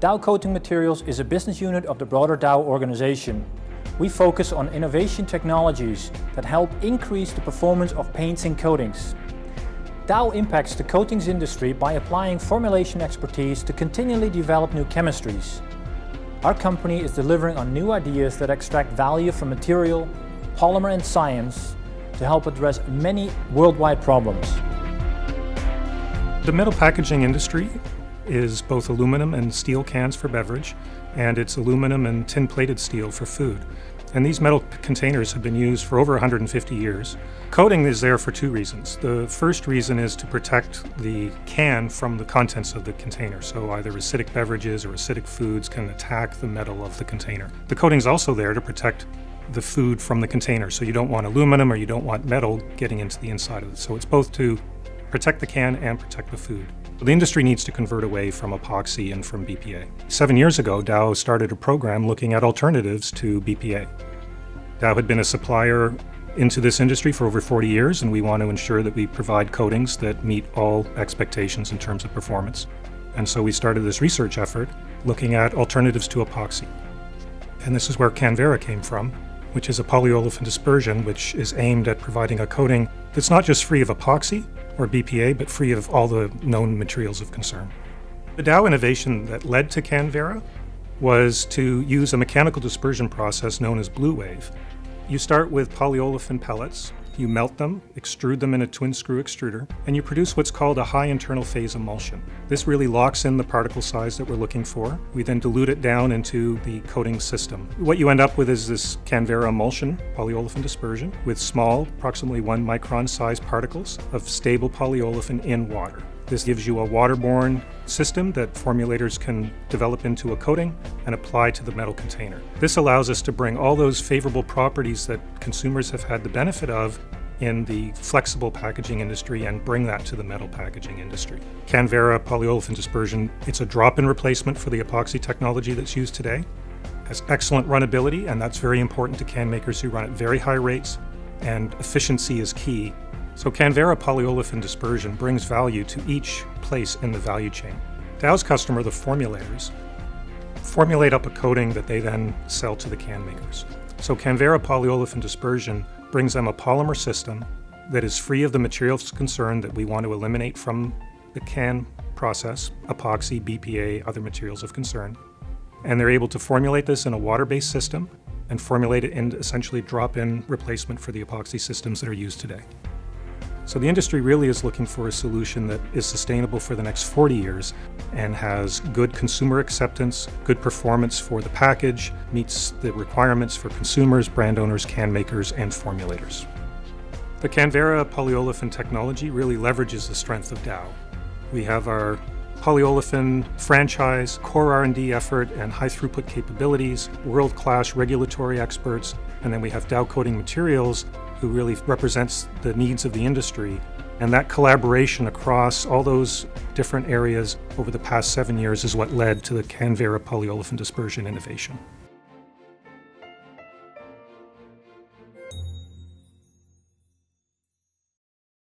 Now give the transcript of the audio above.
Dow Coating Materials is a business unit of the broader Dow organization. We focus on innovation technologies that help increase the performance of paints and coatings. Dow impacts the coatings industry by applying formulation expertise to continually develop new chemistries. Our company is delivering on new ideas that extract value from material, polymer and science to help address many worldwide problems. The metal packaging industry is both aluminum and steel cans for beverage, and it's aluminum and tin-plated steel for food. And these metal containers have been used for over 150 years. Coating is there for two reasons. The first reason is to protect the can from the contents of the container. So either acidic beverages or acidic foods can attack the metal of the container. The coating is also there to protect the food from the container. So you don't want aluminum or you don't want metal getting into the inside of it. So it's both to protect the can and protect the food. The industry needs to convert away from epoxy and from BPA. 7 years ago, Dow started a program looking at alternatives to BPA. Dow had been a supplier into this industry for over 40 years, and we want to ensure that we provide coatings that meet all expectations in terms of performance. And so we started this research effort looking at alternatives to epoxy. And this is where CANVERA came from, which is a polyolefin dispersion which is aimed at providing a coating that's not just free of epoxy or BPA, but free of all the known materials of concern. The Dow innovation that led to CANVERA was to use a mechanical dispersion process known as blue wave. You start with polyolefin pellets, you melt them, extrude them in a twin screw extruder, and you produce what's called a high internal phase emulsion. This really locks in the particle size that we're looking for. We then dilute it down into the coating system. What you end up with is this CANVERA emulsion, polyolefin dispersion, with small, approximately 1 micron size particles of stable polyolefin in water. This gives you a waterborne system that formulators can develop into a coating and apply to the metal container. This allows us to bring all those favorable properties that consumers have had the benefit of in the flexible packaging industry and bring that to the metal packaging industry. CANVERA polyolefin dispersion, it's a drop-in replacement for the epoxy technology that's used today. It has excellent runnability, and that's very important to can makers who run at very high rates, and efficiency is key. So CANVERA polyolefin dispersion brings value to each place in the value chain. Dow's customer, the formulators, formulate up a coating that they then sell to the can makers. So CANVERA polyolefin dispersion brings them a polymer system that is free of the materials of concern that we want to eliminate from the can process, epoxy, BPA, other materials of concern. And they're able to formulate this in a water-based system and formulate it in essentially drop-in replacement for the epoxy systems that are used today. So the industry really is looking for a solution that is sustainable for the next 40 years and has good consumer acceptance, good performance for the package, meets the requirements for consumers, brand owners, can makers, and formulators. The CANVERA polyolefin technology really leverages the strength of Dow. We have our polyolefin franchise, core R&D effort, and high throughput capabilities, world-class regulatory experts, and then we have Dow Coating Materials, who really represents the needs of the industry. And that collaboration across all those different areas over the past 7 years is what led to the CANVERA polyolefin dispersion innovation.